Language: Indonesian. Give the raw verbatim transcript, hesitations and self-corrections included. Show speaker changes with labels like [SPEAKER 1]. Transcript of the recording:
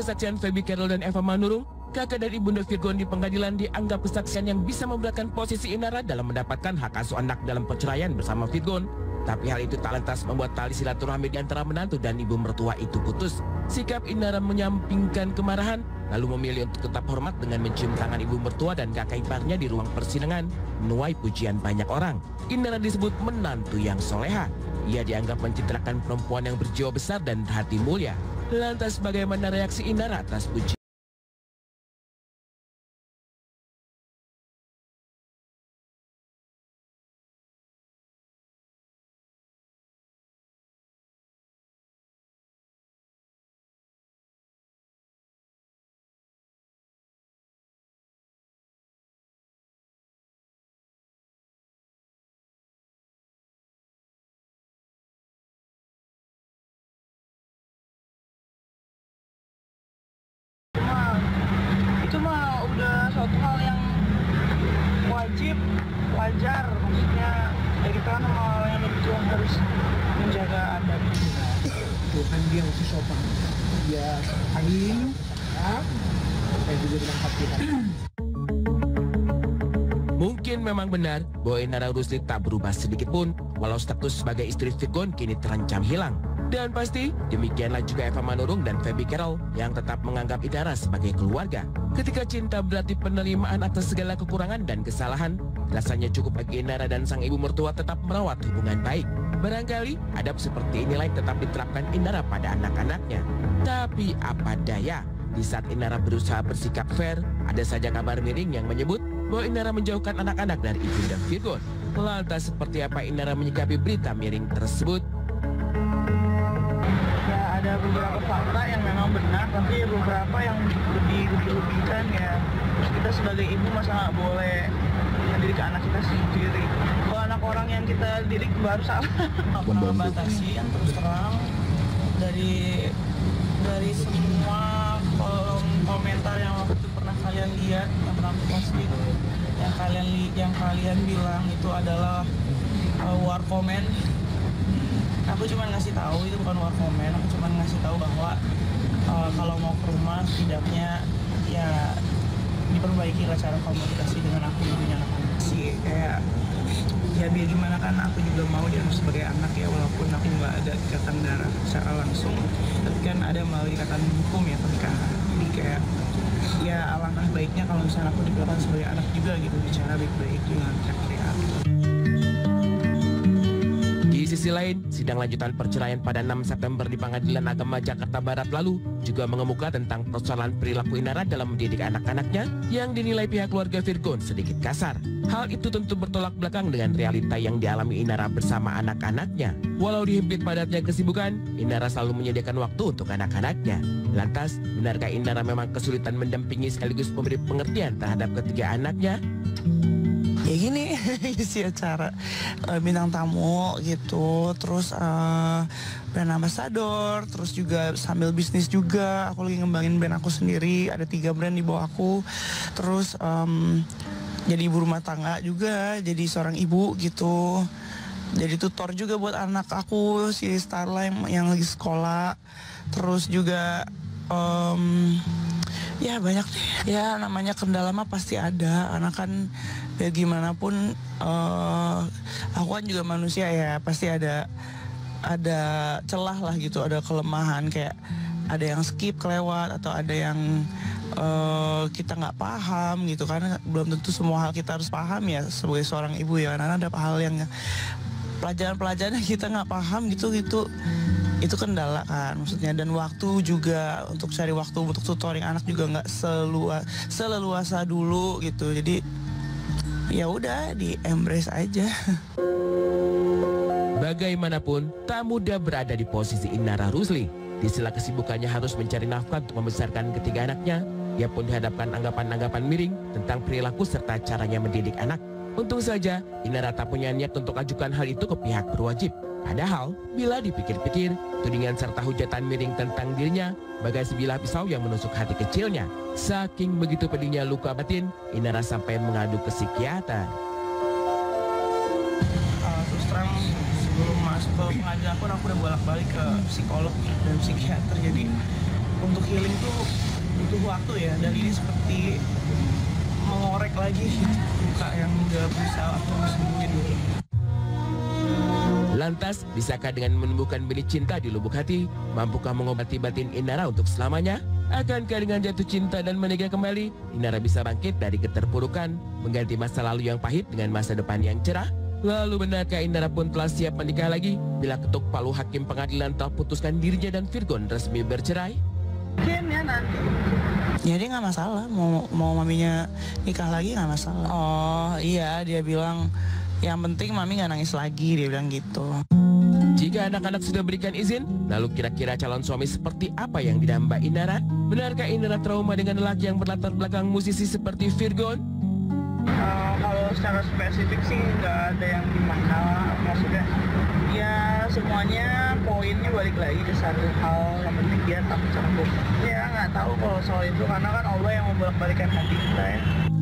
[SPEAKER 1] kesaksian Feby Carol dan Eva Manurung, kakak dan ibunda Virgon di pengadilan dianggap kesaksian yang bisa memberatkan posisi Inara dalam mendapatkan hak asuh anak dalam perceraian bersama Virgon. Tapi hal itu tak lantas membuat tali silaturahmi di antara menantu dan ibu mertua itu putus. Sikap Inara menyampingkan kemarahan, lalu memilih untuk tetap hormat dengan mencium tangan ibu mertua dan kakak iparnya di ruang persidangan, menuai pujian banyak orang. Inara disebut menantu yang soleha. Ia dianggap mencitrakan perempuan yang berjiwa besar dan hati mulia. Lantas bagaimana reaksi Inara atas pujian?
[SPEAKER 2] Itu mah udah suatu hal yang wajib, wajar, maksudnya ya kita kan sama yang lebih tua harus menjaga adat.
[SPEAKER 3] Tuhan dia masih sopan, dia angin, ya, saya juga bilang hati-hati.
[SPEAKER 1] Mungkin memang benar bahwa Inara Rusli tak berubah sedikit pun, walau status sebagai istri Virgon kini terancam hilang. Dan pasti demikianlah juga Eva Manurung dan Feby Carol yang tetap menganggap Inara sebagai keluarga. Ketika cinta berarti penerimaan atas segala kekurangan dan kesalahan, rasanya cukup bagi Inara dan sang ibu mertua tetap merawat hubungan baik. Barangkali adab seperti inilah yang tetap diterapkan Inara pada anak-anaknya. Tapi apa daya, di saat Inara berusaha bersikap fair, ada saja kabar miring yang menyebut bahwa Inara menjauhkan anak-anak dari ibunda Virgon. Lantas seperti apa Inara menyikapi berita miring tersebut?
[SPEAKER 2] Ya ada beberapa fakta yang memang benar, tapi beberapa yang lebih lebih-lebihkan ya. Kita sebagai ibu masa nggak boleh mendidik anak kita sendiri. Kalau anak orang yang kita didik baru salah. Nggak pernah membatasi yang terus terang dari dari semua kolom komentar yang waktu itu pernah kalian lihat, yang pernah aku posting, yang kalian li- yang kalian bilang itu adalah uh, war comment. Aku cuma ngasih tahu itu bukan war comment, aku cuma ngasih tahu bahwa uh, kalau mau ke rumah setidaknya ya diperbaiki lah cara komunikasi dengan aku ibunya anak sih, kayak ya biar gimana kan aku juga mau dianggap sebagai anak ya, walaupun aku nggak ada ikatan darah secara langsung, tapi kan ada melalui ikatan hukum ya pernikahan. Jadi kayak ya alangkah baiknya kalau misalnya aku diperlakukan sebagai anak juga gitu, bicara baik-baik dengan teriak-teriak.
[SPEAKER 1] Di sisi lain, sidang lanjutan perceraian pada enam September di Pengadilan Agama Jakarta Barat lalu juga mengemuka tentang persoalan perilaku Inara dalam mendidik anak-anaknya yang dinilai pihak keluarga Virgon sedikit kasar. Hal itu tentu bertolak belakang dengan realita yang dialami Inara bersama anak-anaknya. Walau dihimpit padatnya kesibukan, Inara selalu menyediakan waktu untuk anak-anaknya. Lantas, benarkah Inara memang kesulitan mendampingi sekaligus memberi pengertian terhadap ketiga anaknya?
[SPEAKER 2] Ya gini, isi acara uh, bintang tamu gitu, terus uh, brand ambassador, terus juga sambil bisnis juga. Aku lagi ngembangin brand aku sendiri, ada tiga brand di bawah aku. Terus um, jadi ibu rumah tangga juga, jadi seorang ibu gitu. Jadi tutor juga buat anak aku, si Starla yang, yang lagi sekolah. Terus juga um, ya banyak deh. Ya namanya kendala mah pasti ada. Anak kan ya gimana pun uh, aku kan juga manusia ya, pasti ada ada celah lah gitu, ada kelemahan, kayak ada yang skip kelewat atau ada yang uh, kita nggak paham gitu, karena belum tentu semua hal kita harus paham ya sebagai seorang ibu ya, karena ada hal yang pelajaran-pelajaran yang kita nggak paham gitu gitu itu kendala kan maksudnya. Dan waktu juga untuk cari waktu untuk tutoring anak juga nggak selua, seleluasa dulu gitu, jadi ya udah di embrace aja.
[SPEAKER 1] Bagaimanapun, tak mudah berada di posisi Inara Rusli. Di sela kesibukannya harus mencari nafkah untuk membesarkan ketiga anaknya, ia pun dihadapkan anggapan-anggapan miring tentang perilaku serta caranya mendidik anak. Untung saja, Inara tak punya niat untuk ajukan hal itu ke pihak berwajib. Padahal, bila dipikir-pikir, tudingan serta hujatan miring tentang dirinya bagai sebilah pisau yang menusuk hati kecilnya. Saking begitu pedihnya luka batin, Inara sampai mengadu ke psikiater.
[SPEAKER 2] Uh, terus terang sebelum masuk ke pengadilan pun aku udah bolak-balik ke psikolog dan psikiater. Jadi untuk healing tuh butuh waktu ya, dan ini seperti mengorek lagi luka yang udah berusaha aku sembuhin gitu.
[SPEAKER 1] Lantas, bisakah dengan menumbuhkan benih cinta di lubuk hati, mampukah mengobati batin Inara untuk selamanya? Akankah dengan jatuh cinta dan menikah kembali, Inara bisa bangkit dari keterpurukan, mengganti masa lalu yang pahit dengan masa depan yang cerah? Lalu benarkah Inara pun telah siap menikah lagi bila ketuk palu hakim pengadilan telah putuskan dirinya dan Virgon resmi bercerai?
[SPEAKER 2] Mungkin ya nanti. Ya dia nggak masalah, mau mau maminya nikah lagi nggak masalah. Oh iya, dia bilang yang penting mami nggak nangis lagi, dia bilang gitu.
[SPEAKER 1] Jika anak-anak sudah berikan izin, lalu kira-kira calon suami seperti apa yang didamba Inara? Benarkah Inara trauma dengan lelaki yang berlatar belakang musisi seperti Virgon?
[SPEAKER 2] Uh, kalau secara spesifik sih nggak ada yang dimasalah, maksudnya ya semuanya poinnya balik lagi ke satu hal, yang penting dia takut sama Tuhan. Ya nggak tahu kalau soal itu, karena kan Allah yang membolak-balikan hati kita ya.